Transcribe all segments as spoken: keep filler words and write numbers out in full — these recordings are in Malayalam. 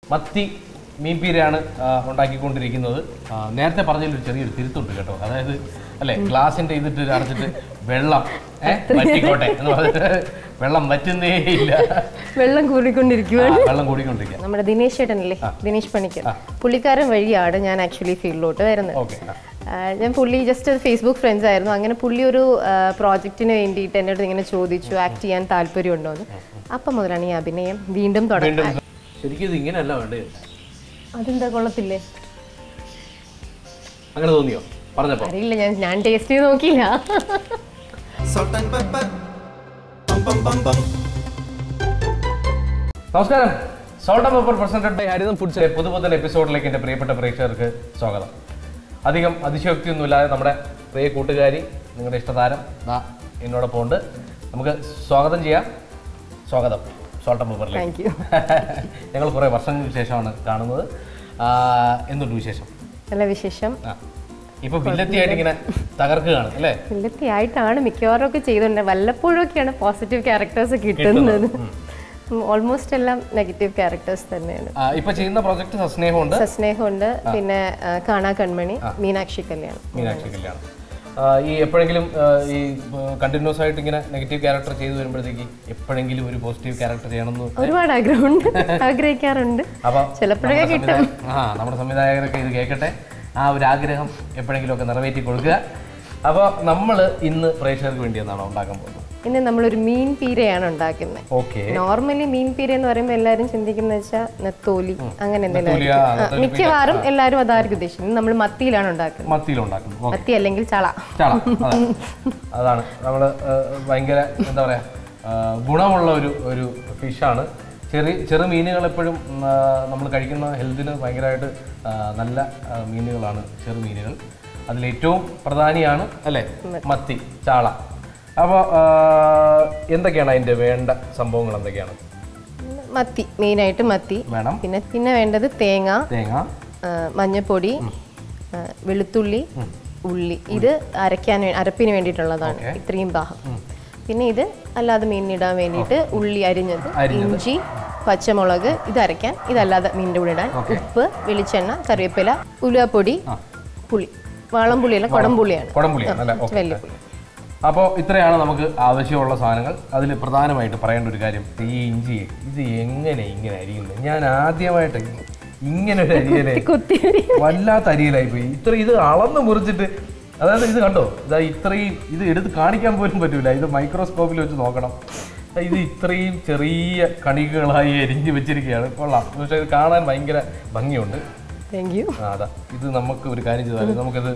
Mathi Meen Peera ഉണ്ടാക്കിക്കൊണ്ടിരിക്കുന്നത്. നേരത്തെ പറഞ്ഞതിൽ ചെറിയൊരു തിരുത്തുണ്ട് കേട്ടോ. അതായത് അല്ലേ ഗ്ലാസിന്റെ ഇതിട്ട് അടച്ചിട്ട് വെള്ളം വറ്റിക്കോട്ടെ എന്ന് പറഞ്ഞിട്ട് വെള്ളം വറ്റുന്നേ ഇല്ല. വെള്ളം കൂടിക്കൊണ്ടിരിക്കുകയാണ്. വെള്ളം കൂടിക്കൊണ്ടിരിക്കുക. നമ്മുടെ ദിനേശ് ചേട്ടനല്ലേ, ദിനേശ് പണിക്കർ, പുള്ളിക്കാരൻ വഴിയാണ് ഞാൻ ആക്ച്വലി ഫീൽഡിലോട്ട് വരുന്നത്. ഞാൻ പുള്ളി ജസ്റ്റ് ഫേസ്ബുക്ക് ഫ്രണ്ട്സ് ആയിരുന്നു. അങ്ങനെ പുള്ളി ഒരു പ്രോജക്റ്റിന് വേണ്ടിയിട്ട് എന്നോട് ഇങ്ങനെ ചോദിച്ചു ആക്ട് ചെയ്യാൻ താല്പര്യമുണ്ടോ എന്ന്. അപ്പം മുതലാണ് ഈ അഭിനയം വീണ്ടും തുടങ്ങുന്നത്. ശരിക്കും ഇത് ഇങ്ങനെയല്ല വേണ്ടത്. അതെന്താ കൊള്ളത്തില്ലേ? അങ്ങനെ തോന്നിയോ പറഞ്ഞപ്പോ? അറിയില്ല, ഞാൻ ഞാൻ ടേസ്റ്റ് ചെയ്ത് നോക്കിയില്ല. നമസ്കാരം, salt and pepper presented by Haritham ഫുഡ്സിലെ പുതുപുത്തൻ എപ്പിസോഡിലേക്ക് എൻ്റെ പ്രിയപ്പെട്ട പ്രേക്ഷകർക്ക് സ്വാഗതം. അധികം അതിശയോക്തിയൊന്നുമില്ലാതെ നമ്മുടെ പ്രിയ കൂട്ടുകാരി, നിങ്ങളുടെ ഇഷ്ടതാരം ദാ എന്നോടൊപ്പം ഉണ്ട്. നമുക്ക് സ്വാഗതം ചെയ്യാം. സ്വാഗതം സോൾട്ട് ആൻഡ് പെപ്പറിലേക്ക്. ഞങ്ങൾ കുറേ വർഷങ്ങൾക്ക് ശേഷമാണ് കാണുന്നത്. എന്തുണ്ട് വിശേഷം? നല്ല വിശേഷം. ഇപ്പൊ വില്ലത്തിയായിട്ട് ഇങ്ങനെ തകർക്കുകയാണ് അല്ലേ? വില്ലത്തിയായിട്ടാണ് മിക്കവാറും ഒക്കെ ചെയ്തുകൊണ്ട്, വല്ലപ്പോഴും ഒക്കെയാണ് പോസിറ്റീവ് ക്യാരക്ടേഴ്സ് കിട്ടുന്നത്. ഓൾമോസ്റ്റ് എല്ലാം നെഗറ്റീവ് ക്യാരക്ടേഴ്സ് തന്നെയാണ്. ഇപ്പൊ ചെയ്യുന്ന പ്രോജക്ട് സസ്നേഹമുണ്ട് സസ്നേഹമുണ്ട് പിന്നെ കാണാ കൺമണി, മീനാക്ഷി കല്യാണം. മീനാക്ഷി കല്യാണം ഈ എപ്പോഴെങ്കിലും ഈ കണ്ടിന്യൂസ് ആയിട്ട് ഇങ്ങനെ നെഗറ്റീവ് ക്യാരക്ടർ ചെയ്തു വരുമ്പോഴത്തേക്ക് എപ്പോഴെങ്കിലും ഒരു പോസിറ്റീവ് ക്യാരക്ടർ ചെയ്യണമെന്ന് ഒരുപാട് ആഗ്രഹമുണ്ട്, ആഗ്രഹിക്കാറുണ്ട്. അപ്പൊ ചിലപ്പോഴൊക്കെ കിട്ടും. ആ നമ്മുടെ സംവിധായകരൊക്കെ ഇത് കേൾക്കട്ടെ, ആ ഒരു ആഗ്രഹം എപ്പോഴെങ്കിലും ഒക്കെ നിറവേറ്റി കൊടുക്കുക. അപ്പോൾ നമ്മൾ ഇന്ന് പ്രേക്ഷകർക്ക് വേണ്ടി എന്നാണ് ഉണ്ടാക്കാൻ പോകുന്നത്. ഇന്ന് നമ്മളൊരു മീൻ പീരയാണ് ഉണ്ടാക്കുന്നത്. ഓക്കെ. നോർമലി മീൻ പീര എന്ന് പറയുമ്പോൾ എല്ലാവരും ചിന്തിക്കുന്നത് വെച്ചാൽ നെത്തോലി അങ്ങനെ എന്തെങ്കിലും, മിക്കവാറും എല്ലാവരും അതായിരിക്കും ഉദ്ദേശിക്കുന്നത്. നമ്മൾ മത്തിയിലാണ് ഉണ്ടാക്കുന്നത്. മത്തിയിലുണ്ടാക്കുന്നത് മത്തി അല്ലെങ്കിൽ ചള. ചള അതാണ് നമ്മൾ ഭയങ്കര എന്താ പറയാ ഗുണമുള്ള ഒരു ഒരു ഫിഷാണ്. ചെറിയ ചെറു മീനുകൾ എപ്പോഴും നമ്മൾ കഴിക്കുന്ന ഹെൽത്തിന് ഭയങ്കരമായിട്ട് നല്ല മീനുകളാണ് ചെറു മീനുകൾ. അതിലേറ്റവും പ്രധാനിയാണ് അല്ലേ മത്തി, ചാള. അപ്പോൾ എന്തൊക്കെയാണ് അതിൻ്റെ വേണ്ട സംഭവങ്ങൾ? എന്തൊക്കെയാണ്? മത്തി, മെയിനായിട്ട് മത്തി വേണം. പിന്നെ പിന്നെ വേണ്ടത് തേങ്ങ, തേങ്ങ മഞ്ഞൾപ്പൊടി, വെളുത്തുള്ളി, ഉള്ളി. ഇത് അരയ്ക്കാൻ അരപ്പിന് വേണ്ടിയിട്ടുള്ളതാണ് ഇത്രയും ഭാഗം. പിന്നെ ഇത് അല്ലാതെ മീനിടാൻ വേണ്ടിയിട്ട് ഉള്ളി അരിഞ്ഞത്, ഇഞ്ചി, പച്ചമുളക്, ഇത് അരയ്ക്കാൻ. ഇതല്ലാതെ മീനിൻ്റെ കൂടെ ഇടാൻ ഉപ്പ്, വെളിച്ചെണ്ണ, കറിവേപ്പില, ഉലുവപ്പൊടി, പുളി. വാളംപുളിയല്ല, കുടംപുളിയാണ്, വലിയ പുളി. അപ്പോൾ ഇത്രയാണ് നമുക്ക് ആവശ്യമുള്ള സാധനങ്ങൾ. അതിൽ പ്രധാനമായിട്ട് പറയേണ്ട ഒരു കാര്യം, ഈ ഇഞ്ചി ഇത് എങ്ങനെ ഇങ്ങനെ അരിയുന്നത്? ഞാൻ ആദ്യമായിട്ട് ഇങ്ങനെ ഒരു അരിയലേ, വല്ലാത്ത അരിയലായി പോയി. ഇത്ര ഇത് അളന്ന് മുറിച്ചിട്ട്, അതായത് ഇത് കണ്ടോ, ഇതാ ഇത്രയും ഇത് എടുത്ത് കാണിക്കാൻ പോലും പറ്റൂല. ഇത് മൈക്രോസ്കോപ്പിൽ വെച്ച് നോക്കണം. ഇത് ഇത്രയും ചെറിയ കണികകളായി എരിഞ്ഞ് വെച്ചിരിക്കുകയാണ്. കൊള്ളാം, പക്ഷേ ഇത് കാണാൻ ഭയങ്കര ഭംഗിയുണ്ട്. അതാ ഇത് നമുക്ക് ഒരു കാര്യം ചെയ്താലോ, നമുക്കിത്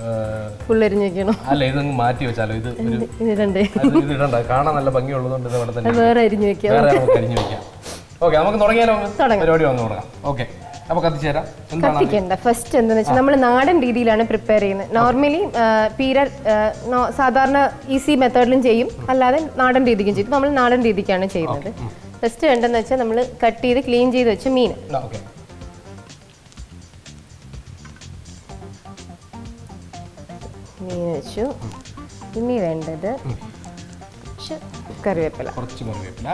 അല്ല ഇതങ്ങ് മാറ്റി വെച്ചാലോ. ഇത് ഇത് ഇടണ്ട, കാണാൻ നല്ല ഭംഗിയുള്ളതുകൊണ്ട് ഇത് അവിടെ തന്നെ വേറെ അരിഞ്ഞു വെക്കാം. ഓക്കെ, നമുക്ക് തുടങ്ങിയാലോ? പരിപാടി വന്ന് തുടങ്ങാം. ഓക്കെ, അപ്പൊ കത്തിച്ചേരാം. കത്തിക്കണ്ട. ഫസ്റ്റ് എന്താണെന്ന് വെച്ചാൽ നമ്മൾ നാടൻ രീതിയിലാണ് പ്രിപ്പയർ ചെയ്യുന്നത്. നോർമലി പീര സാധാരണ ഈസി മെത്തേഡിലും ചെയ്യും, അല്ലാതെ നാടൻ രീതിക്കും ചെയ്യും. നമ്മൾ നാടൻ രീതിക്കാണ് ചെയ്യുന്നത്. ഫസ്റ്റ് വേണ്ടതെന്ന് വെച്ചാൽ നമ്മൾ കട്ട് ചെയ്ത് ക്ലീൻ ചെയ്ത് വെച്ച മീൻ മീൻ വെച്ചു. ഇനി വേണ്ടത് കറിവേപ്പില, കുറച്ച് കറിവേപ്പില,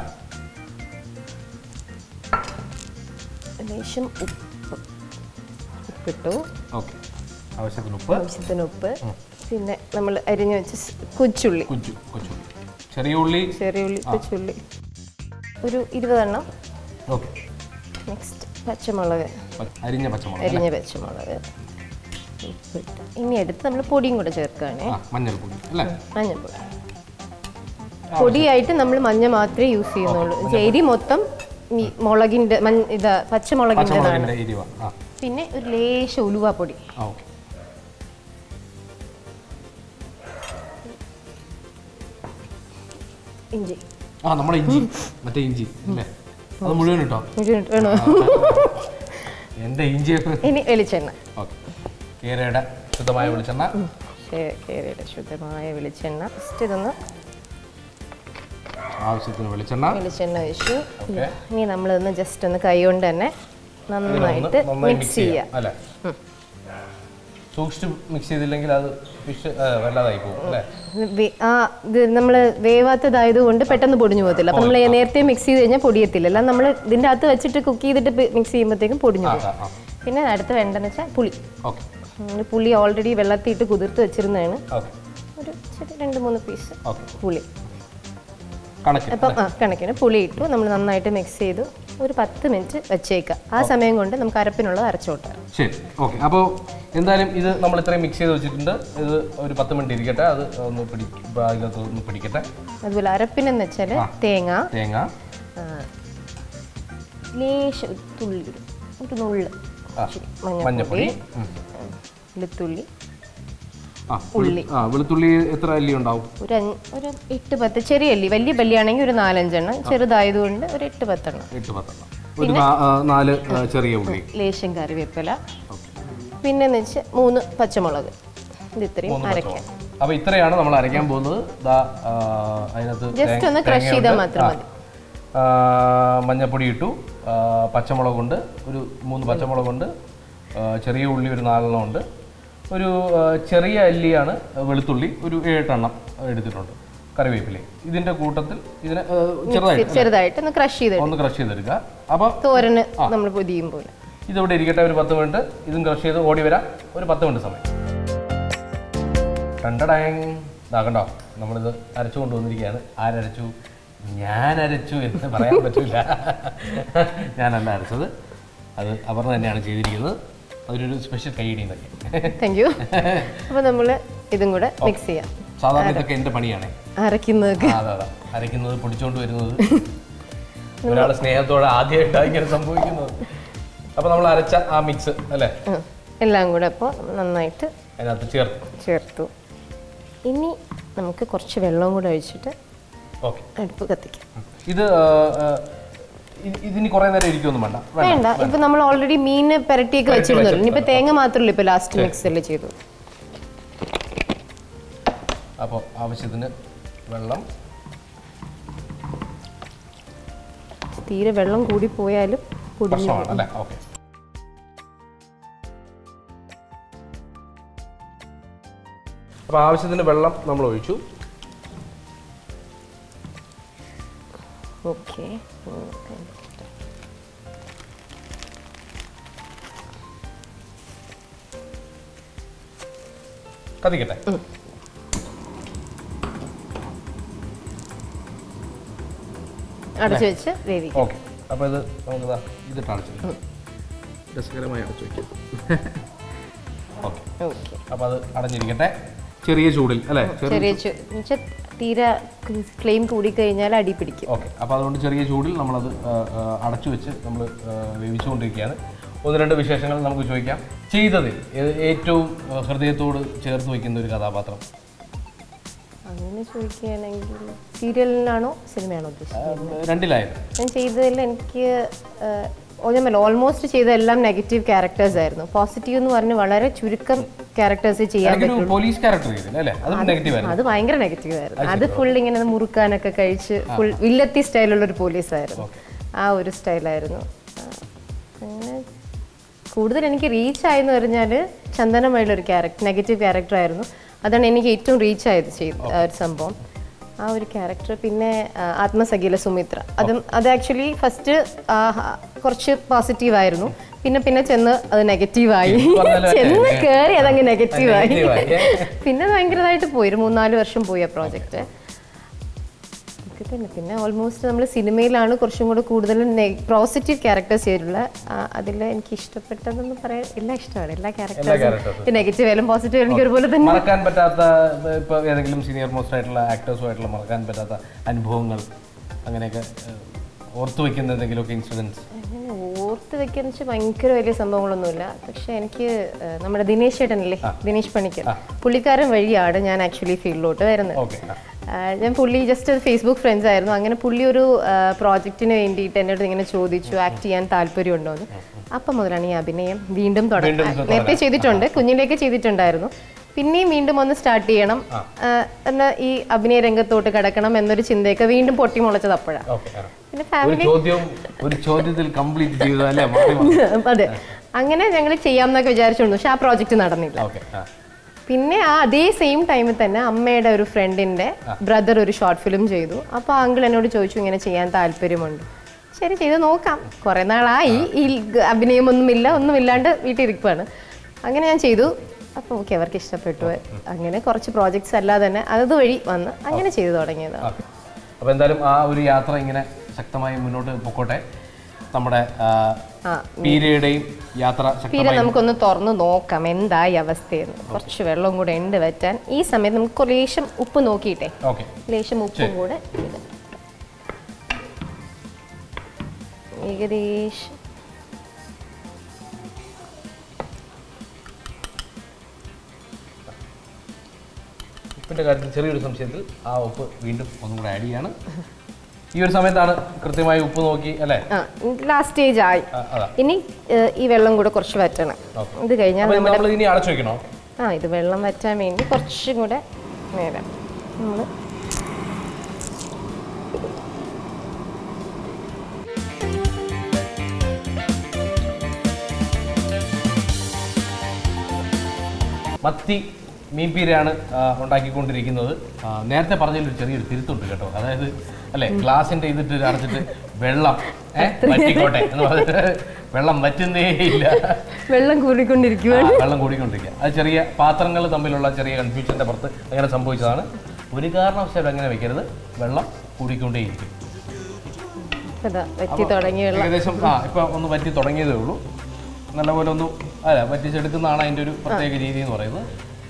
ലേശം ഉപ്പ്, ഉപ്പിട്ടു. ആവശ്യത്തിന് ഉപ്പ്, ആവശ്യത്തിന് ഉപ്പ്. പിന്നെ നമ്മൾ അരിഞ്ഞു വെച്ച കൊച്ചുള്ളി, ചെറിയ ഉള്ളി, ചെറിയ ഉള്ളി, കൊച്ചുള്ളി ഒരു ഇരുപതെണ്ണം. നെക്സ്റ്റ് പച്ചമുളക്, അരിഞ്ഞ പച്ചമുളക്, അരിഞ്ഞ പച്ചമുളക്. ഇനി എടുത്ത് നമ്മൾ പൊടിയും കൂടെ ചേർക്കുകയാണ്. മഞ്ഞൾപ്പൊടി, മഞ്ഞൾപ്പൊടി പൊടിയായിട്ട് നമ്മൾ മഞ്ഞ മാത്രമേ യൂസ് ചെയ്യുന്നുള്ളൂ. എരി മൊത്തം മുളകിൻ്റെ ഇത് പച്ചമുളകിൻ്റെതാണ്. പിന്നെ ഒരു ലേശ ഉലുവാപ്പൊടി, ഇഞ്ചി. ആ നമ്മുടെ ഇഞ്ചി, മറ്റേ ഇഞ്ചി അത് മുഴുവൻ ഇട്ടോ? വേണോ? എൻ്റെ ഇഞ്ചിയൊക്കെ. ഇനി വെളിച്ചെണ്ണ, കേരയുടെ ശുദ്ധമായ വെളിച്ചെണ്ണ. കേരയുടെ ശുദ്ധമായ വെളിച്ചെണ്ണ. ഫസ്റ്റ് ഇതൊന്ന് ആവശ്യത്തിന് വെളിച്ചെണ്ണ വെളിച്ചെണ്ണ ഒഴിച്ചു. ഇനി നമ്മളിതൊന്ന് ജസ്റ്റ് ഒന്ന് കൈ കൊണ്ട് തന്നെ നന്നായിട്ട് മിക്സ് ചെയ്യാം. സൂക്ഷിച്ച് മിക്സ് ചെയ്തില്ലെങ്കിൽ അത് ഫിഷ് വല്ലാതായി പോകും അല്ലേ? ആ ഇത് നമ്മൾ വേവാത്തതായതുകൊണ്ട് പെട്ടെന്ന് പൊടിഞ്ഞു പോകത്തില്ല. അപ്പം നമ്മൾ നേരത്തെ മിക്സ് ചെയ്ത് കഴിഞ്ഞാൽ പൊടിയത്തില്ല. അല്ല നമ്മൾ ഇതിൻ്റെ അകത്ത് വെച്ചിട്ട് കുക്ക് ചെയ്തിട്ട് മിക്സ് ചെയ്യുമ്പോഴത്തേക്കും പൊടിഞ്ഞു പോകും. പിന്നെ അടുത്ത് വേണ്ടതെന്ന് വെച്ചാൽ പുളി. പുളി ഓൾറെഡി വെള്ളത്തിയിട്ട് കുതിർത്ത് വെച്ചിരുന്നതാണ്. ഒരു രണ്ട് മൂന്ന് പീസ് പുളി അപ്പം ആ കണക്കിന് പുളി ഇട്ടു. നമ്മൾ നന്നായിട്ട് മിക്സ് ചെയ്തു ഒരു പത്ത് മിനിറ്റ് വെച്ചേക്കാം. ആ സമയം കൊണ്ട് നമുക്ക് അരപ്പിനുള്ളത് അരച്ചോട്ടാം. ശരി, ഓക്കെ. അപ്പോൾ എന്തായാലും ഇത് നമ്മൾ ഇത്രയും മിക്സ് ചെയ്ത് വെച്ചിട്ടുണ്ട്. ഇത് ഒരു പത്ത് മിനിറ്റ് ഇരിക്കട്ടെ, അത് ഒന്ന് പിടിക്കത്ത് ഒന്ന് പിടിക്കട്ടെ. അതുപോലെ അരപ്പിനെന്ന് വെച്ചാൽ തേങ്ങ തേങ്ങ ലേശം തുള്ളി ഒരു നുള്ള് മഞ്ഞൾപ്പൊടി വെളുത്തുള്ളി ഉള്ളി. ആ വെളുത്തുള്ളി എത്ര അല്ലി ഉണ്ടാവും? ഒരു ഒരു എട്ട് പത്ത് ചെറിയ അല്ലി. വലിയ പല്ലിയാണെങ്കിൽ ഒരു നാലഞ്ചെണ്ണം, ചെറുതായതുകൊണ്ട് ഒരു എട്ട് പത്തെണ്ണം. എട്ട് പത്തെണ്ണം ഒരു നാല് ചെറിയ ഉള്ളി, ലേശം കറിവേപ്പില, പിന്നെന്ന് വെച്ചാൽ മൂന്ന് പച്ചമുളക്. ഇത് ഇത്രയും അരയ്ക്കാം. അപ്പോൾ ഇത്രയാണ് നമ്മൾ അരയ്ക്കാൻ പോകുന്നത്. അതിനകത്ത് ജസ്റ്റ് ഒന്ന് ക്രഷ് ചെയ്താൽ മാത്രം മതി. മഞ്ഞൾപ്പൊടി ഇട്ടു, പച്ചമുളകുണ്ട് ഒരു മൂന്ന് പച്ചമുളകുണ്ട്, ചെറിയ ഉള്ളി ഒരു നാലെണ്ണം ഉണ്ട്, ഒരു ചെറിയ അല്ലിയാണ് വെളുത്തുള്ളി ഒരു ഏഴെട്ടെണ്ണം എടുത്തിട്ടുണ്ട്, കറിവേപ്പില. ഇതിന്റെ കൂട്ടത്തിൽ ഇതിനെ ചെറുതായിട്ട് ചെറുതായിട്ട് ഒന്ന് ക്രഷ് ചെയ്ത് ഒന്ന് ക്രഷ് ചെയ്തെടുക്കുക. അപ്പോൾ തോരന് നമ്മൾ പൊതിയും പോലെ ഇതിവിടെ ഇരിക്കട്ടെ ഒരു പത്ത് മിനിറ്റ്. ഇതും ക്രഷ് ചെയ്ത് ഓടി വരാം ഒരു പത്ത് മിനിറ്റ് സമയം. കണ്ടടാങ് ഇതാകണ്ടോ, നമ്മളിത് അരച്ചു കൊണ്ടുവന്നിരിക്കുകയാണ്. ആരരച്ചു? ഞാൻ അരച്ചു എന്ന് പറയാൻ പറ്റില്ല. ഞാനല്ല അരച്ചത്, അത് അപർണ തന്നെയാണ് ചെയ്തിരിക്കുന്നത്. അതൊരു സ്പെഷ്യൽ കൈയിടി എന്നൊക്കെ. Thank you. അപ്പോൾ നമ്മൾ ഇതും കൂടെ മിക്സ് ചെയ്യാം. സാധാരണ ഇതൊക്കെ എൻ്റെ പണിയാണ്, അരയ്ക്കുന്നത്. അതെ അതെ, അരയ്ക്കുന്നത് പൊടിച്ചുകൊണ്ട് വരുന്നത് ഒരാൾ സ്നേഹത്തോടെ ആദ്യമായിട്ടാണ് ഇങ്ങനെ സംഭവിക്കുന്നത്. അപ്പോൾ നമ്മൾ അരച്ച ആ മിക്സ് അല്ലേ എല്ലാം കൂടെ അപ്പോൾ നന്നായിട്ട് അതിനകത്ത് ചേർത്തു ചേർത്തു ഇനി നമുക്ക് കുറച്ച് വെള്ളം കൂടെ ഒഴിച്ചിട്ട് ഓക്കെ അടുപ്പ് കത്തിക്കാം. ഇത് ഇതിന് കുറേ നേരം ഇരിക്കുമൊന്നും വേണ്ട വേണ്ട. ഇപ്പൊ നമ്മൾ ഓൾറെഡി മീൻ പെരട്ടിയൊക്കെ വെച്ചിരുന്നല്ലോ. ഇനിയിപ്പോ തേങ്ങ മാത്രമല്ല ഇപ്പൊ ലാസ്റ്റ് മിക്സ് അല്ലേ ചെയ്തു. അപ്പോൾ ആവശ്യത്തിന് വെള്ളം. തീരെ വെള്ളം കൂടി പോയാലും അല്ലേ? ഓക്കെ. അപ്പോൾ ആവശ്യത്തിന് വെള്ളം നമ്മൾ ഒഴിച്ചു. ഓക്കെ. കത്തിക്കട്ടെ. അടച്ചു വെച്ച് വേവിക്കാം. ഓക്കെ. അപ്പോൾ ഇത് നമുക്ക് ഇതിട്ട് അടച്ചു രസകരമായി അടച്ചു വയ്ക്കാം. Okay okay. അപ്പോൾ അത് അടഞ്ഞിരിക്കട്ടെ ചെറിയ ചൂടിൽ അല്ലേ? ചെറിയ തീരെ ഫ്ലെയിം കൂടിക്കഴിഞ്ഞാൽ അടി പിടിക്കും. ഓക്കെ. അപ്പോൾ അതുകൊണ്ട് ചെറിയ ചൂടിൽ നമ്മളത് അടച്ചു വെച്ച് നമ്മൾ വേവിച്ചുകൊണ്ടിരിക്കുകയാണ്. ഒന്ന് രണ്ട് വിശേഷങ്ങൾ നമുക്ക് ചോദിക്കാം. ചെയ്തതിൽ ഏറ്റവും ഹൃദയത്തോട് ചേർത്ത് വയ്ക്കുന്ന ഒരു കഥാപാത്രം? അങ്ങനെ ചോദിക്കുകയാണെങ്കിൽ സീരിയലിനാണോ സിനിമയാണോ ഉദ്ദേശിക്കുന്നത്? രണ്ടിലായത്. ഞാൻ ചെയ്തതിൽ എനിക്ക് ഞാൻ ഓൾമോസ്റ്റ് ചെയ്ത എല്ലാം നെഗറ്റീവ് ക്യാരക്ടേഴ്സ് ആയിരുന്നു. പോസിറ്റീവ് എന്ന് പറഞ്ഞ് വളരെ ചുരുക്കം ക്യാരക്ടേഴ്സ് ചെയ്യാൻ പറ്റും. അത് ഭയങ്കര നെഗറ്റീവ് ആയിരുന്നു. അത് ഫുൾ ഇങ്ങനെ മുറുക്കാനൊക്കെ കഴിച്ച് ഫുൾ വില്ലത്തി സ്റ്റൈലുള്ള ഒരു പോലീസായിരുന്നു. ആ ഒരു സ്റ്റൈലായിരുന്നു. അങ്ങനെ കൂടുതൽ എനിക്ക് റീച്ച് ആയെന്ന് പറഞ്ഞാൽ ചന്ദനമായിട്ടുള്ളൊരു ക്യാരക്ടർ നെഗറ്റീവ് ക്യാരക്ടർ ആയിരുന്നു. അതാണ് എനിക്ക് ഏറ്റവും റീച്ച് ആയത് ചെയ്ത ഒരു സംഭവം, ആ ഒരു ക്യാരക്ടർ. പിന്നെ ആത്മസഖിയിലെ സുമിത്ര, അതും അത് ആക്ച്വലി ഫസ്റ്റ് കുറച്ച് പോസിറ്റീവായിരുന്നു. പിന്നെ പിന്നെ ചെന്ന് അത് നെഗറ്റീവായി, ചെന്ന് കയറി അതങ്ങ് നെഗറ്റീവായി. പിന്നെ ഭയങ്കരമായിട്ട് പോയി, ഒരു മൂന്നാല് വർഷം പോയി ആ പ്രോജക്റ്റ്. തന്നെ പിന്നെ ഓൾമോസ്റ്റ് നമ്മൾ സിനിമയിലാണ് കുറച്ചും കൂടെ കൂടുതൽ പോസിറ്റീവ് ക്യാരക്ടേഴ്സ് ചെയ്തിട്ടുള്ള. അതിൽ എനിക്ക് ഇഷ്ടപ്പെട്ടതെന്ന് പറയാൻ എല്ലാം ഇഷ്ടമാണ്, എല്ലാ ക്യാരക്ടേഴ്സും നെഗറ്റീവ് ആയാലും പോസിറ്റീവ് എനിക്ക് ഒരുപോലെ തന്നെ. മറക്കാൻ പറ്റാത്ത ഇപ്പോൾ ഏതെങ്കിലും സീനിയർ മോസ്റ്റ് ആയിട്ടുള്ള ആക്ടേഴ്സുമായിട്ടുള്ള മറക്കാൻ പറ്റാത്ത അനുഭവങ്ങൾ അങ്ങനെയൊക്കെ ഓർത്ത് വെക്കുന്ന എന്തെങ്കിലുമൊക്കെ ഇൻസിഡൻസ്? അങ്ങനെ ഓർത്ത് വെക്കുന്ന വെച്ചാൽ ഭയങ്കര വലിയ സംഭവങ്ങളൊന്നുമില്ല. പക്ഷെ എനിക്ക് നമ്മുടെ ദിനേശ് ചേട്ടനല്ലേ, ദിനേശ് പണിക്കർ, പുള്ളിക്കാരൻ വഴിയാണ് ഞാൻ ആക്ച്വലി ഫീൽഡിലോട്ട് വരുന്നത്. ഞാൻ പുള്ളി ജസ്റ്റ് ഫേസ്ബുക്ക് ഫ്രണ്ട്സ് ആയിരുന്നു. അങ്ങനെ പുള്ളി ഒരു പ്രോജക്റ്റിന് വേണ്ടിയിട്ട് എന്നോട് ഇങ്ങനെ ചോദിച്ചു ആക്ട് ചെയ്യാൻ താല്പര്യമുണ്ടോ എന്ന്. അപ്പം മുതലാണ് ഈ അഭിനയം വീണ്ടും തുടങ്ങുന്നത്. നേരത്തെ ചെയ്തിട്ടുണ്ട്, കുഞ്ഞിലേക്ക് ചെയ്തിട്ടുണ്ടായിരുന്നു. പിന്നെയും വീണ്ടും ഒന്ന് സ്റ്റാർട്ട് ചെയ്യണം, എന്നാൽ ഈ അഭിനയ രംഗത്തോട്ട് കിടക്കണം എന്നൊരു ചിന്തയൊക്കെ വീണ്ടും പൊട്ടിമുളച്ചത് അപ്പോഴാണ്. പിന്നെ ഫാമിലി ഒരു ചോദ്യത്തിൽ കംപ്ലീറ്റ് ചെയ്തു അല്ലേ? അതെ, അങ്ങനെ ഞങ്ങൾ ചെയ്യാമെന്നൊക്കെ വിചാരിച്ചിരുന്നു, പക്ഷെ ആ പ്രോജക്റ്റ് നടന്നില്ല. പിന്നെ ആ അതേ സെയിം ടൈമിൽ തന്നെ അമ്മയുടെ ഒരു ഫ്രണ്ടിന്റെ ബ്രദർ ഒരു ഷോർട്ട് ഫിലിം ചെയ്തു. അപ്പോൾ അങ്കിൾ എന്നോട് ചോദിച്ചു ഇങ്ങനെ ചെയ്യാൻ താല്പര്യമുണ്ട്. ശരി, ചെയ്ത് നോക്കാം. കുറേ നാളായി ഈ അഭിനയമൊന്നുമില്ല, ഒന്നുമില്ലാണ്ട് വീട്ടിലിരിക്കുകയാണ്. അങ്ങനെ ഞാൻ ചെയ്തു. അപ്പോൾ ഓക്കെ, അവർക്ക് ഇഷ്ടപ്പെട്ടു. അങ്ങനെ കുറച്ച് പ്രോജക്ട്സ് അല്ലാതെ തന്നെ അതുവഴി വന്ന് അങ്ങനെ ചെയ്തു തുടങ്ങിയതാണ്. അപ്പോൾ എന്തായാലും ആ ഒരു യാത്ര ഇങ്ങനെ ശക്തമായി മുന്നോട്ട് പൊക്കോട്ടെ. നമ്മുടെ പീരയുടെയും യാത്ര പീര നമുക്കൊന്ന് തുറന്ന് നോക്കാം എന്തായി അവസ്ഥയെന്ന്. കുറച്ച് വെള്ളം കൂടെ ഉണ്ട് വറ്റാൻ. ഈ സമയത്ത് നമുക്ക് ലേശം ഉപ്പ് നോക്കിയിട്ടേ, ലേശം ഉപ്പും കൂടെ ഏകദേശം ഉപ്പിൻ്റെ കാര്യത്തിൽ ചെറിയൊരു സംശയത്തിൽ ആ ഉപ്പ് വീണ്ടും ഒന്നും കൂടെ ആഡ് ചെയ്യാണ്. ഈ ഒരു സമയത്താണ് കൃത്യമായി ഉപ്പ് നോക്കി അല്ലേ? ലാസ്റ്റ് സ്റ്റേജ് ആയി. ഇനി ഈ വെള്ളം കൂടെ കുറച്ച് വറ്റണം. ഇത് കഴിഞ്ഞാൽ ഇനി അടച്ചു വെക്കണോ? ആ, ഇത് വെള്ളം വറ്റാൻ വേണ്ടി കുറച്ചും കൂടെ നേരം നമ്മൾ മത്തി മീൻ പീരയാണ് ഉണ്ടാക്കിക്കൊണ്ടിരിക്കുന്നത്. നേരത്തെ പറഞ്ഞതിലൊരു ചെറിയൊരു തിരുത്തുണ്ട് കേട്ടോ. അതായത് അല്ലെ, ഗ്ലാസിന്റെ ഇതിട്ട് അടച്ചിട്ട് വെള്ളം വറ്റിക്കോട്ടെ എന്ന് പറഞ്ഞിട്ട് വെള്ളം വറ്റുന്നേ ഇല്ല, വെള്ളം കൂടിക്കൊണ്ടിരിക്കുക വെള്ളം കൂടിക്കൊണ്ടിരിക്കുക. അത് ചെറിയ പാത്രങ്ങൾ തമ്മിലുള്ള ചെറിയ കൺഫ്യൂഷന്റെ പുറത്ത് അങ്ങനെ സംഭവിച്ചതാണ്. ഒരു കാരണവശാലും അങ്ങനെ വെക്കരുത്, വെള്ളം കൂടിക്കൊണ്ടേയിരിക്കും. ഏകദേശം ആ ഇപ്പൊ ഒന്ന് വറ്റി തുടങ്ങിയതേ ഉള്ളൂ. നല്ലപോലെ ഒന്ന് അല്ല വറ്റിച്ചെടുക്കുന്നതാണ് അതിൻ്റെ ഒരു പ്രത്യേക രീതി എന്ന് പറയുന്നത്.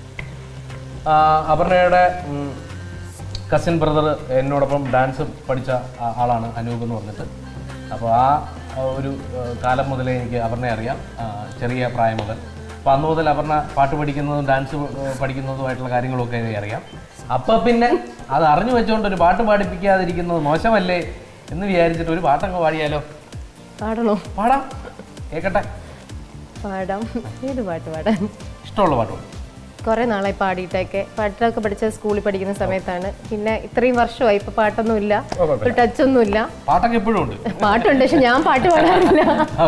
അപർണയുടെ കസിൻ ബ്രദർ എന്നോടൊപ്പം ഡാൻസ് പഠിച്ച ആളാണ് അനൂപ് എന്ന് പറഞ്ഞിട്ട്. അപ്പോൾ ആ ഒരു കാലം മുതലേ എനിക്ക് അപർണയെ അറിയാം, ചെറിയ പ്രായം മുതൽ. അപ്പോൾ അന്ന് മുതൽ അപർണ പാട്ട് പഠിക്കുന്നതും ഡാൻസ് പഠിക്കുന്നതുമായിട്ടുള്ള കാര്യങ്ങളൊക്കെ എനിക്ക് അറിയാം. അപ്പം പിന്നെ അത് അറിഞ്ഞു വെച്ചുകൊണ്ട് ഒരു പാട്ട് പാടിപ്പിക്കാതിരിക്കുന്നത് മോശമല്ലേ എന്ന് വിചാരിച്ചിട്ട് ഒരു പാട്ടങ്ങ് പാടിയാലോ? പാടണോ? പാടാം, കേൾക്കട്ടെ. പാടാം. ഏത് പാട്ട് പാടാൻ? ഇഷ്ടമുള്ള പാട്ട്. കുറേ നാളായി പാടിയിട്ടൊക്കെ. പാട്ടൊക്കെ പഠിച്ച സ്കൂളിൽ പഠിക്കുന്ന സമയത്താണ്. പിന്നെ ഇത്രയും വർഷമായി ഇപ്പൊ പാട്ടൊന്നും ഇല്ല, ഒരു ടച്ചൊന്നും ഇല്ല. പാട്ടൊക്കെ എപ്പോഴും ഉണ്ട്, പാട്ടുണ്ട്, പക്ഷെ ഞാൻ പാട്ട് പാടാറില്ല.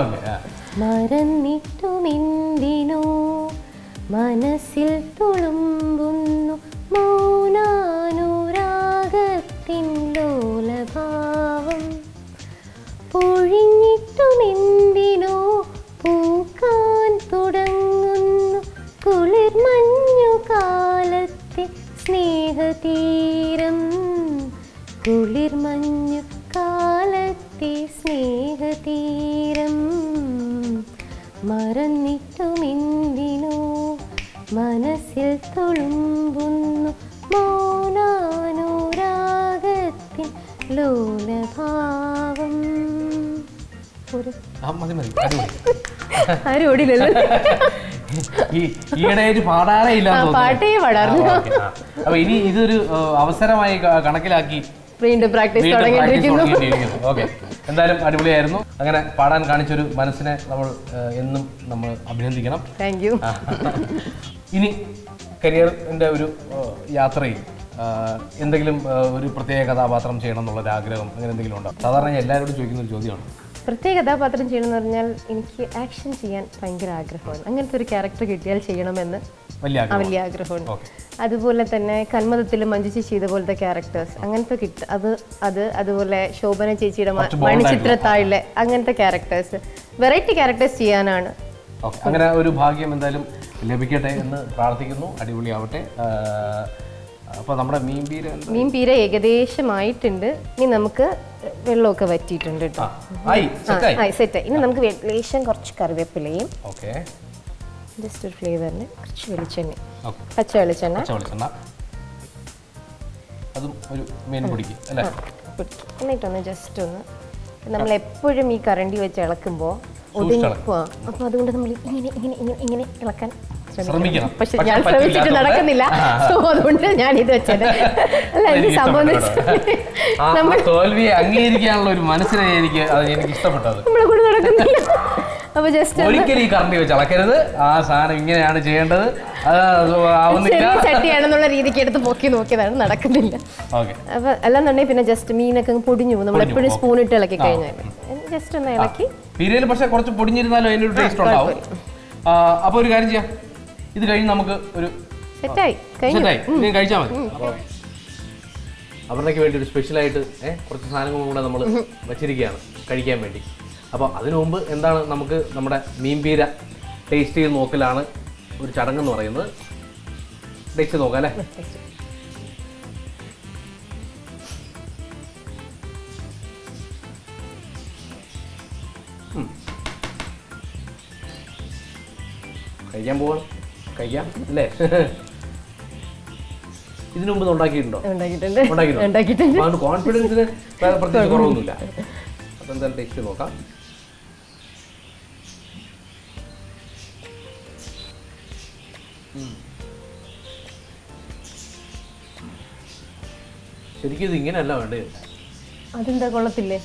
മറന്നിട്ടുമെന്തിനോ മനസ്സിൽ തുളുമ്പുന്നു മൗനാനുരാഗത്തിൻ ലോലഭാവം. പൊഴിഞ്ഞിട്ടുമെന്തിനോ പൂക്കാൻ തുടങ്ങുന്നു കുളിർമഞ്ഞു കാലത്തെ സ്നേഹതീരം. കുളിർമഞ്ഞു കാലത്തെ സ്നേഹതീരം. മറന്നിട്ടുമെന്തിനോ മനസ്സിൽ തുളുമ്പുന്നു മൗനാനുരാഗത്തിൻ ലോലഭാവം. ആരും ഓടില്ലല്ലോ. ഈയിടെ പാടാറേ ഇല്ല, പാട്ടേ പാടാറുണ്ട്. അപ്പൊ ഇനി ഇതൊരു അവസരമായി കണക്കിലാക്കി പ്രാക്ടീസ് തുടങ്ങിയിരിക്കുന്നു. ഓക്കെ, എന്തായാലും അടിപൊളിയായിരുന്നു. അങ്ങനെ പാടാൻ കാണിച്ചൊരു മനസ്സിനെ നമ്മൾ എന്നും നമ്മൾ അഭിനന്ദിക്കണം. Thank you. ഇനി കരിയറിന്റെ ഒരു യാത്രയിൽ എന്തെങ്കിലും ഒരു പ്രത്യേക കഥാപാത്രം ചെയ്യണം എന്നുള്ളൊരു ആഗ്രഹം അങ്ങനെ എന്തെങ്കിലും ഉണ്ടോ? സാധാരണ എല്ലാവരോടും ചോദിക്കുന്ന ഒരു ചോദ്യമാണ്. പ്രത്യേക കഥാപാത്രം ചെയ്യണമെന്ന് പറഞ്ഞാൽ എനിക്ക് ആക്ഷൻ ചെയ്യാൻ ഭയങ്കര ആഗ്രഹമാണ്. അങ്ങനത്തെ ഒരു ക്യാരക്ടർ കിട്ടിയാൽ ചെയ്യണമെന്ന് വലിയ ആഗ്രഹമുണ്ട്. അതുപോലെ തന്നെ കന്മതത്തിലും മഞ്ജു ചേച്ചി ചെയ്ത പോലത്തെ ക്യാരക്ടേഴ്സ് അങ്ങനത്തെ കിട്ടും. അത് അത് അതുപോലെ ശോഭന ചേച്ചിയുടെ മണിച്ചിത്രത്താഴിലെ അങ്ങനത്തെ ക്യാരക്ടേഴ്സ്, വെറൈറ്റി ക്യാരക്ടേഴ്സ് ചെയ്യാനാണ്. അങ്ങനെ ഒരു ഭാഗ്യം എന്തായാലും ലഭിക്കട്ടെ എന്ന് പ്രാർത്ഥിക്കുന്നു. അടിപൊളിയാവട്ടെ. അപ്പോൾ നമ്മുടെ മീൻ പീര മീൻ പീര ഏകദേശമായിട്ടുണ്ട്. ഇനി നമുക്ക് വെള്ളമൊക്കെ വറ്റിയിട്ടുണ്ട് കേട്ടോ. സെറ്റായി. ഇനി നമുക്ക് ലേശം കുറച്ച് കറിവേപ്പിലയും ജസ്റ്റ് ഒരു ഫ്ലേവറിന് കുറച്ച് വെളിച്ചെണ്ണ, പച്ച വെളിച്ചെണ്ണ, എന്നിട്ടൊന്ന് ജസ്റ്റ് ഒന്ന് നമ്മൾ എപ്പോഴും ഈ കറണ്ടി വെച്ച് ഇളക്കുമ്പോൾ ഒതുങ്ങിപ്പോ. അപ്പോൾ അതുകൊണ്ട് നമ്മൾ ഇങ്ങനെ ഇങ്ങനെ ഇങ്ങനെ ഇങ്ങനെ ഇളക്കാൻ ശ്രമിക്കണം. പക്ഷെ ഞാൻ ശ്രമിച്ചിട്ട് നടക്കുന്നില്ല. സോ അതുകൊണ്ട് ഞാൻ ഇത് വെച്ചത്. അല്ല, ഇത് സംഭവം തോൽവിയെ അംഗീകരിക്കാനുള്ള ഒരു മനസ്സിനെ എനിക്ക് എനിക്ക് ഇഷ്ടപ്പെട്ടത്. നമ്മളെ കൂടെ നടക്കുന്നില്ല. അപ്പൊ ജസ്റ്റ് ഒരിക്കലും ഈ കറണ്ടി വെച്ച് അളക്കരുത്. ആ സാധനം ഇങ്ങനെയാണ് ചെയ്യേണ്ടത്. ചെറിയ ചട്ടിയാണെന്നുള്ള രീതിക്ക് എടുത്ത് പൊക്കി നോക്കിയതാണ്, നടക്കുന്നില്ല. അപ്പൊ അല്ലാന്നുണ്ടെങ്കിൽ പിന്നെ ജസ്റ്റ് മീനൊക്കെ പൊടിഞ്ഞു പോകും. നമ്മൾ എപ്പോഴും സ്പൂൺ ഇട്ട് ഇളക്കി കഴിഞ്ഞാൽ ജസ്റ്റ് ഒന്ന് ഇളക്കി. പീരയിൽ പക്ഷെ കുറച്ച് പൊടിഞ്ഞിരുന്നാലും അതിനൊരു ടേസ്റ്റ് ഉണ്ടാവും. അപ്പൊ ഒരു കാര്യം ചെയ്യാം, ഇത് കഴിഞ്ഞ് നമുക്ക് ഒരു സെറ്റായി കഴിച്ചാൽ മതി. അപർണയ്ക്ക് വേണ്ടി ഒരു സ്പെഷ്യലായിട്ട് ഏഹ് കുറച്ച് സാധനങ്ങളും കൂടെ നമ്മൾ വച്ചിരിക്കുകയാണ് കഴിക്കാൻ വേണ്ടി. അപ്പോൾ അതിനു മുമ്പ് എന്താണ്, നമുക്ക് നമ്മുടെ മീൻ പീര ടേസ്റ്റ് ചെയ്ത് നോക്കലാണ് ഒരു ചടങ്ങെന്ന് പറയുന്നത്. ടേസ്റ്റ് നോക്കാം അല്ലേ? കഴിക്കാൻ പോവാണ്, കഴിക്കാം അല്ലേ? ഇതിനു മുമ്പ് ഉണ്ടാക്കിയിട്ടുണ്ടോ? ഉണ്ടാക്കിയിട്ടുണ്ട്. കോൺഫിഡൻസിന് പ്രത്യേകിച്ച് കുറവൊന്നുമില്ല. അപ്പൊ എന്തായാലും ടേസ്റ്റ് നോക്കാം. ശരിക്കും ഇത് ഇങ്ങനെയല്ല വേണ്ടത്. അതെന്താ കൊള്ളത്തില്ലേ?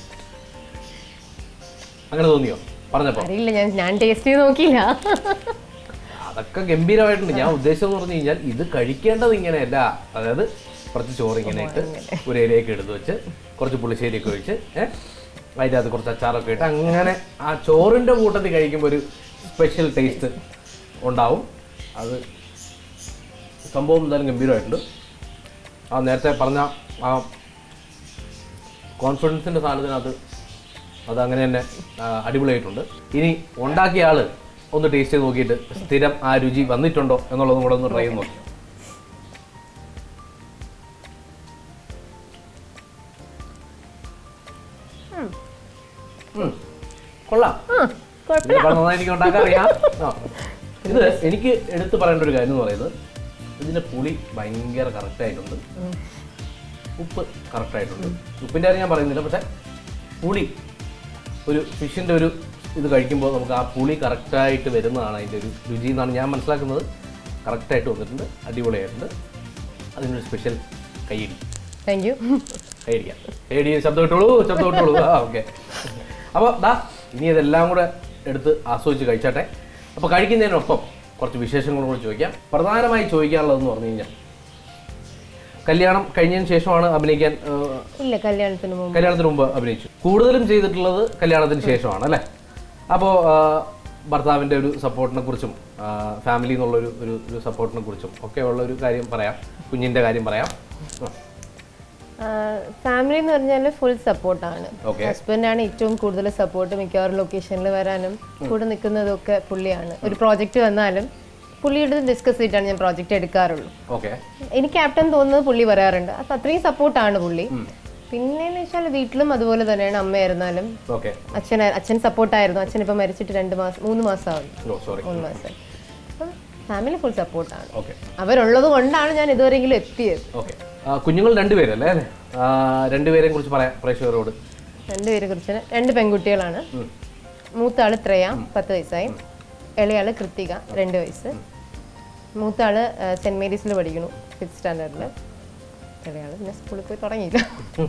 അങ്ങനെ തോന്നിയോ പറഞ്ഞപ്പോ? അറിയില്ല, ഞാൻ ഞാൻ ടേസ്റ്റ് ചെയ്ത് നോക്കിയില്ല. അതൊക്കെ ഗംഭീരമായിട്ടുണ്ട്. ഞാൻ ഉദ്ദേശം എന്ന് പറഞ്ഞു കഴിഞ്ഞാൽ ഇത് കഴിക്കേണ്ടത് ഇങ്ങനെയല്ല. അതായത് കുറച്ച് ചോറ് ഇങ്ങനെ ഇട്ട് ഒരു ഇലയൊക്കെ എടുത്ത് വെച്ച് കുറച്ച് പുളിശ്ശേരിയൊക്കെ ഒഴിച്ച് ഏഹ് അതിൻ്റെ അകത്ത് കുറച്ച് അച്ചാറൊക്കെ ഇട്ട് അങ്ങനെ ആ ചോറിൻ്റെ കൂട്ടത്തിൽ കഴിക്കുമ്പോൾ ഒരു സ്പെഷ്യൽ ടേസ്റ്റ് ഉണ്ടാവും. അത് സംഭവം എന്തായാലും ഗംഭീരമായിട്ടുണ്ട്. ആ നേരത്തെ പറഞ്ഞ ആ കോൺഫിഡൻസിൻ്റെ സാധനത്തിനകത്ത് അത് അങ്ങനെ തന്നെ അടിപൊളിയായിട്ടുണ്ട്. ഇനി ഉണ്ടാക്കിയ ആൾ ഒന്ന് ടേസ്റ്റ് ചെയ്ത് നോക്കിയിട്ട് സ്ഥിരം ആ രുചി വന്നിട്ടുണ്ടോ എന്നുള്ളതും കൂടെ ഒന്ന് ട്രൈ ചെയ്ത് നോക്കി. കൊള്ളാം, നന്നായി എനിക്ക് ഉണ്ടാക്കാൻ അറിയാം. ഇത് എനിക്ക് എടുത്തു പറയേണ്ട ഒരു കാര്യം എന്ന് പറയുന്നത്, ഇതിൻ്റെ പുളി ഭയങ്കര കറക്റ്റായിട്ടുണ്ട്, ഉപ്പ് കറക്റ്റായിട്ടുണ്ട്. ഉപ്പിൻ്റെ കാര്യം ഞാൻ പറയുന്നില്ല, പക്ഷേ പുളി ഒരു ഫിഷിൻ്റെ ഒരു ഇത് കഴിക്കുമ്പോൾ നമുക്ക് ആ പുളി കറക്റ്റായിട്ട് വരുന്നതാണ് അതിൻ്റെ ഒരു രുചി എന്നാണ് ഞാൻ മനസ്സിലാക്കുന്നത്. കറക്റ്റായിട്ട് വന്നിട്ടുണ്ട്, അടിപൊളിയായിട്ടുണ്ട്. അതിനൊരു സ്പെഷ്യൽ കൈയടി. Thank you. കൈയടിക്കാം, കൈയടി ശബ്ദം ഇട്ടോളൂ, ശബ്ദം ഇട്ടോളൂ. ആ ഓക്കെ. അപ്പോൾ ദാ ഇനി ഇതെല്ലാം കൂടെ എടുത്ത് ആസ്വദിച്ച് കഴിച്ചാട്ടെ. അപ്പോൾ കഴിക്കുന്നതിനൊപ്പം കുറച്ച് വിശേഷങ്ങളും കൂടെ ചോദിക്കാം. പ്രധാനമായി ചോദിക്കാനുള്ളതെന്ന് പറഞ്ഞു കഴിഞ്ഞാൽ, കല്യാണം കഴിഞ്ഞതിന് ശേഷമാണ് അഭിനയിക്കാൻ? ഇല്ല, കല്യാണത്തിന് മുമ്പ്. കല്യാണത്തിന് മുമ്പ് അഭിനയിച്ചു. കൂടുതലും ചെയ്തിട്ടുള്ളത് കല്യാണത്തിന് ശേഷമാണ് അല്ലേ? അപ്പോൾ ഭർത്താവിൻ്റെ ഒരു സപ്പോർട്ടിനെ കുറിച്ചും ഫാമിലി എന്നുള്ളൊരു ഒരു ഒരു സപ്പോർട്ടിനെ കുറിച്ചും ഒക്കെ ഉള്ള ഒരു കാര്യം പറയാം. കുഞ്ഞിൻ്റെ കാര്യം പറയാം. ഫാമിലി എന്ന് പറഞ്ഞാൽ ഫുൾ സപ്പോർട്ടാണ്. ഹസ്ബൻഡാണ് ഏറ്റവും കൂടുതൽ സപ്പോർട്ട്. മിക്കവാറും ലൊക്കേഷനിൽ വരാനും കൂടെ നിൽക്കുന്നതൊക്കെ പുള്ളിയാണ്. ഒരു പ്രോജക്റ്റ് വന്നാലും പുള്ളിയുടെ ഡിസ്കസ് ചെയ്തിട്ടാണ് ഞാൻ പ്രോജക്റ്റ് എടുക്കാറുള്ളൂ. എനിക്ക് ക്യാപ്റ്റൻ തോന്നുന്നത് പുള്ളി പറയാറുണ്ട്. അപ്പം അത്രയും സപ്പോർട്ടാണ് പുള്ളി. പിന്നെന്ന് വെച്ചാൽ വീട്ടിലും അതുപോലെ തന്നെയാണ്. അമ്മയായിരുന്നാലും അച്ഛൻ അച്ഛൻ സപ്പോർട്ടായിരുന്നു. അച്ഛൻ ഇപ്പം മരിച്ചിട്ട് രണ്ട് മാസം മൂന്ന് മാസമാവും മൂന്ന് മാസം അപ്പം ഫാമിലി ഫുൾ സപ്പോർട്ടാണ്. അവരുള്ളത് കൊണ്ടാണ് ഞാൻ ഇതുവരെയെങ്കിലും എത്തിയത്. കുഞ്ഞുങ്ങൾ രണ്ടുപേരല്ലേ? രണ്ടുപേരെയും കുറിച്ച് പറയാം പ്രേക്ഷകരോട്. രണ്ടുപേരെ കുറിച്ച് രണ്ട് പെൺകുട്ടികളാണ്. മൂത്ത ആള് ത്രയ, പത്ത് വയസ്സായി. ഇളയാള് കൃത്തിക, രണ്ട് വയസ്സ്. മൂത്ത ആള് സെന്റ് മേരീസിൽ പഠിക്കുന്നു, ഫിഫ്ത് സ്റ്റാൻഡേർഡിൽ. ഇളയാള് പിന്നെ സ്കൂളിൽ പോയി തുടങ്ങിയില്ല.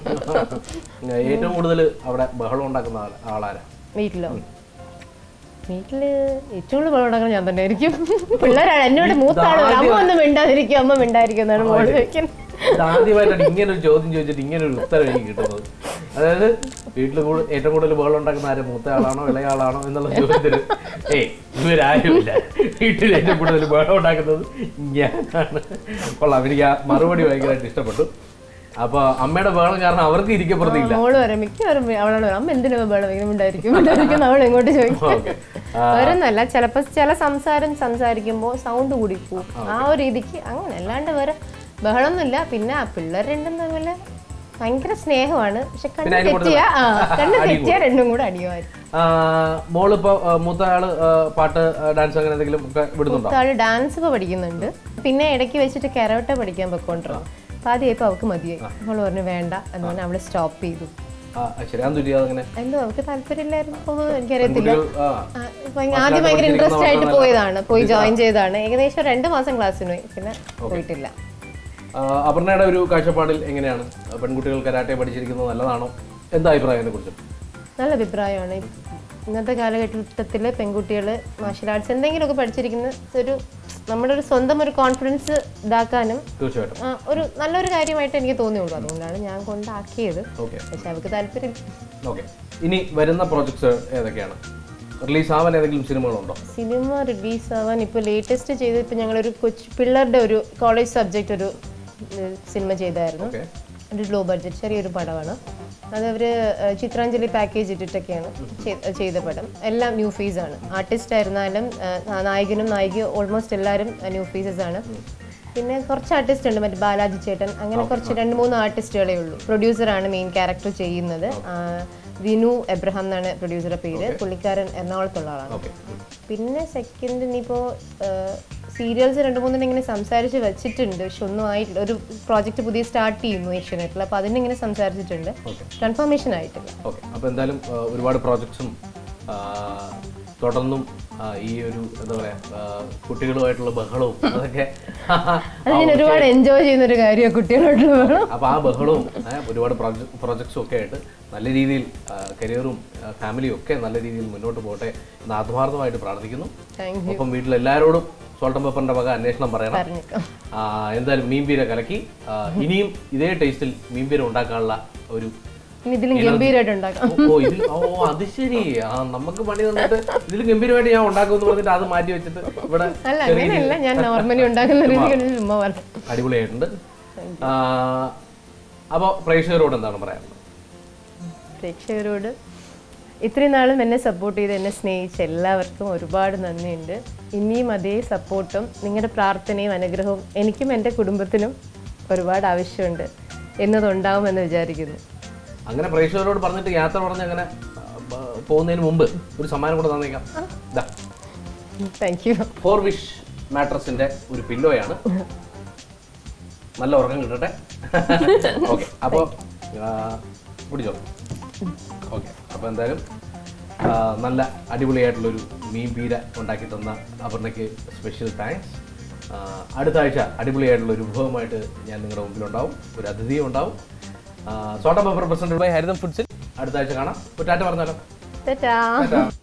ഏറ്റവും കൂടുതൽ അവിടെ ബഹളം ഉണ്ടാക്കുന്ന ആളാരാ വീട്ടിലോ? വീട്ടില് ഏറ്റവും കൂടുതൽ ബഹളം ഉണ്ടാക്കുന്ന ഞാൻ തന്നെ ആയിരിക്കും. പിള്ളേരാണ് എന്നോട് മൂത്ത ആള് അമ്മ ഒന്നും മിണ്ടാതിരിക്കും, അമ്മ മിണ്ടാതിരിക്കും എന്നാണ് മോള് ചോദിക്കുന്നത്. ആദ്യമായിട്ടാണ് ഇങ്ങനെ ഒരു ചോദ്യം ചോദിച്ചിട്ട് ഇങ്ങനെ ഒരു ഉത്തരം എനിക്ക് കിട്ടുന്നത്. അതായത് വീട്ടിൽ ഏറ്റവും കൂടുതൽ ബഹളം ഉണ്ടാക്കുന്ന ആരും മൂത്ത ആളാണോ ഇളയാളാണോ എന്നുള്ള ചോദ്യത്തിന് ഏയ് ഇവരാരുമില്ല, വീട്ടിൽ ഏറ്റവും കൂടുതൽ ബഹളം ഉണ്ടാക്കുന്നത് ഞാനാണ്. കൊള്ളാം, എനിക്ക് ആ മറുപടി ഭയങ്കരമായിട്ട് ഇഷ്ടപ്പെട്ടു. അപ്പൊ അമ്മയുടെ ബഹളം കാരണം അവർക്ക് ഇരിക്കപ്പെടുന്നില്ല. മോള് പറയാം മിക്കവാറും അവളോട് അമ്മ എന്തിനാ ബഹളം ഇങ്ങനെ ഉണ്ടായിരിക്കും ഉണ്ടായിരിക്കും അവൾ എങ്ങോട്ട് ചോദിക്കും. വേറൊന്നല്ല, ചിലപ്പോ ചില സംസാരം സംസാരിക്കുമ്പോൾ സൗണ്ട് കൂടി പോകും. ആ ഒരു രീതിക്ക് അങ്ങനെ, അല്ലാണ്ട് വേറെ ബഹളമൊന്നുമില്ല. പിന്നെ ആ പിള്ളേർ രണ്ടും തമ്മില് ഭയങ്കര സ്നേഹമാണ്. പക്ഷെ കണ്ണ് തെറ്റിയാ ആ കണ്ണ് തെറ്റിയാ രണ്ടും കൂടെ അടിയുമായിരുന്നു. മോളിപ്പോ മൂത്ത ആള് പാട്ട് ഡാൻസ് അങ്ങനെ എന്തെങ്കിലും വിടുന്നുണ്ടോ? മൂത്ത ആള് ഡാൻസ് ഇപ്പൊ പഠിക്കുന്നുണ്ട്. പിന്നെ ഇടയ്ക്ക് വെച്ചിട്ട് കരോട്ടെ പഠിക്കാൻ പൊക്കോണ്ടിരുന്നു. അപ്പൊ ആദ്യമായിപ്പോ അവൾക്ക് മതിയായി. അവള് പറഞ്ഞു വേണ്ട എന്ന് പറഞ്ഞാൽ അവള് സ്റ്റോപ്പ് ചെയ്തു. എന്തോ അവൾക്ക് താല്പര്യമില്ലായിരുന്നു, എനിക്കറിയത്തില്ല. ആദ്യം ഭയങ്കര ഇൻട്രസ്റ്റ് ആയിട്ട് പോയതാണ്, പോയി ജോയിൻ ചെയ്തതാണ്. ഏകദേശം രണ്ട് മാസം ക്ലാസ്സിന് പോയി, പിന്നെ പോയിട്ടില്ല. അപർണയുടെ ഒരു കാഴ്ചപ്പാടിൽ എങ്ങനെയാണ് പെൺകുട്ടികൾ കരാട്ടെ പഠിച്ചിരിക്കുന്നത് നല്ലതാണോ? എന്താ അഭിപ്രായം അതിനെ കുറിച്ച്? നല്ല അഭിപ്രായമാണ്. ഇന്നത്തെ കാലഘട്ടത്തിലെ പെൺകുട്ടികൾ മാർഷ്യൽ ആർട്സ് എന്തെങ്കിലുമൊക്കെ പഠിച്ചിരിക്കുന്ന ഒരു നമ്മുടെ ഒരു സ്വന്തം ഒരു കോൺഫിഡൻസ് ഇതാക്കാനും ഒരു നല്ലൊരു കാര്യമായിട്ട് എനിക്ക് തോന്നിയുള്ളൂ. അതുകൊണ്ടാണ് ഞാൻ കൊണ്ടാക്കിയത്. പക്ഷെ അവർക്ക് താല്പര്യം. ഇനി വരുന്ന പ്രോജക്ട്സ് ഏതൊക്കെയാണ്? റിലീസ് ആവാൻ ഏതെങ്കിലും സിനിമകളുണ്ടോ? സിനിമ റിലീസ് ആവാൻ ഇപ്പോൾ ലേറ്റസ്റ്റ് ചെയ്ത് ഇപ്പോൾ ഞങ്ങളൊരു കൊച്ചു പിള്ളേരുടെ ഒരു കോളേജ് സബ്ജക്റ്റ് ഒരു സിനിമ ചെയ്തായിരുന്നു. ഒരു ലോ ബഡ്ജറ്റ് ചെറിയൊരു പടമാണ്. അത് അവർ ചിത്രാഞ്ജലി പാക്കേജ് ഇട്ടിട്ടൊക്കെയാണ് ചെയ്ത പടം. എല്ലാം ന്യൂ ഫേസ് ആണ്. ആർട്ടിസ്റ്റ് ആയിരുന്നാലും നായകനും നായികയും ഓൾമോസ്റ്റ് എല്ലാവരും ന്യൂ ഫേസസ് ആണ്. പിന്നെ കുറച്ച് ആർട്ടിസ്റ്റ് ഉണ്ട്, മറ്റേ ബാലാജി ചേട്ടൻ, അങ്ങനെ കുറച്ച് രണ്ട് മൂന്ന് ആർട്ടിസ്റ്റുകളേ ഉള്ളൂ. പ്രൊഡ്യൂസറാണ് മെയിൻ ക്യാരക്ടർ ചെയ്യുന്നത്. വിനു എബ്രഹാം എന്നാണ് പ്രൊഡ്യൂസറുടെ പേര്. പുള്ളിക്കാരൻ എറണാകുളത്തുള്ള ആളാണ്. പിന്നെ സെക്കൻഡ് ഇനിയിപ്പോൾ സീരിയൽസ് രണ്ട് മൂന്നെണ്ണം ഇങ്ങനെ സംസാരിച്ച് വെച്ചിട്ടുണ്ട്. പക്ഷെ ഒന്നും ആയിട്ടില്ല. ഒരു പ്രോജക്റ്റ് പുതിയ സ്റ്റാർട്ട് ചെയ്യുന്നു ഏഷ്യാനെറ്റിൽ. അപ്പോൾ അതിനിങ്ങനെ സംസാരിച്ചിട്ടുണ്ട്. കൺഫർമേഷൻ ആയിട്ടില്ല. അപ്പോൾ എന്തായാലും ഒരുപാട് പ്രോജക്ട്സും തുടർന്നും ഈ ഒരു എന്താ പറയാ കുട്ടികളുമായിട്ടുള്ള ബഹളവും അതൊക്കെ ഒരുപാട് എൻജോയ് ചെയ്യുന്ന ഒരു കാര്യമാണ് കുട്ടികളായിട്ടുള്ള ബഹളം. അപ്പോൾ ആ ബഹളവും ഒരുപാട് പ്രോജക്ട്സും ഒക്കെ ആയിട്ട് നല്ല രീതിയിൽ കരിയറും ഫാമിലിയും ഒക്കെ നല്ല രീതിയിൽ മുന്നോട്ട് പോകട്ടെ എന്ന് ആത്മാർത്ഥമായിട്ട് പ്രാർത്ഥിക്കുന്നു. അപ്പം വീട്ടിലെല്ലാവരോടും സോൾട്ട് ആൻഡ് പെപ്പറിന്റെ വക അന്വേഷണം പറയണം. എന്തായാലും മീൻ പീര കലക്കി. ഇനിയും ഇതേ ടേസ്റ്റിൽ മീൻ പീര ഉണ്ടാക്കാനുള്ള ഒരു ഓ ഇതിൽ ഓ അത് ശരി. ആ നമുക്ക് പണി തന്നിട്ട് ഇതിൽ ഗംഭീരമായിട്ട് ഞാൻ ഉണ്ടാക്കുമെന്ന് പറഞ്ഞിട്ട് അത് മാറ്റി വെച്ചിട്ട് ഇവിടെ അടിപൊളിയായിട്ടുണ്ട്. അപ്പൊ പ്രേക്ഷകരോട് എന്താണ് പറയാനുള്ളത്? പ്രേക്ഷകരോട് ഇത്രയും നാളും എന്നെ സപ്പോർട്ട് ചെയ്ത് എന്നെ സ്നേഹിച്ച എല്ലാവർക്കും ഒരുപാട് നന്ദിയുണ്ട്. ഇനിയും അതേ സപ്പോർട്ടും നിങ്ങളുടെ പ്രാർത്ഥനയും അനുഗ്രഹവും എനിക്കും എൻ്റെ കുടുംബത്തിനും ഒരുപാട് ആവശ്യമുണ്ട് എന്നതുണ്ടാവുമെന്ന് വിചാരിക്കുന്നു. അങ്ങനെ പ്രേക്ഷകരോട് പറഞ്ഞിട്ട് യാത്ര പറഞ്ഞ് അങ്ങനെ പോകുന്നതിന് മുമ്പ് ഒരു സമ്മാനം കൂടെ തന്നേക്കാം. Thank you. ഫോർ വിഷ് മാട്രസിന്റെ ഒരു പില്ലോയാണ്. നല്ല ഉറക്കം കിട്ടട്ടെ. ഓക്കെ, അപ്പോൾ പിടിച്ചോ. ഓക്കെ, അപ്പോൾ എന്തായാലും നല്ല അടിപൊളിയായിട്ടുള്ളൊരു മീൻ പീര ഉണ്ടാക്കി തന്ന അപർണയ്ക്ക് സ്പെഷ്യൽ താങ്ക്സ്. അടുത്ത ആഴ്ച അടിപൊളിയായിട്ടുള്ളൊരു വിഭവമായിട്ട് ഞാൻ നിങ്ങളുടെ മുമ്പിലുണ്ടാവും. ഒരു അതിഥിയും ഉണ്ടാവും. Salt and pepper presented by Haritham ഫുഡ്സിൽ അടുത്ത ആഴ്ച കാണാം. ടാറ്റ പറഞ്ഞാലോ.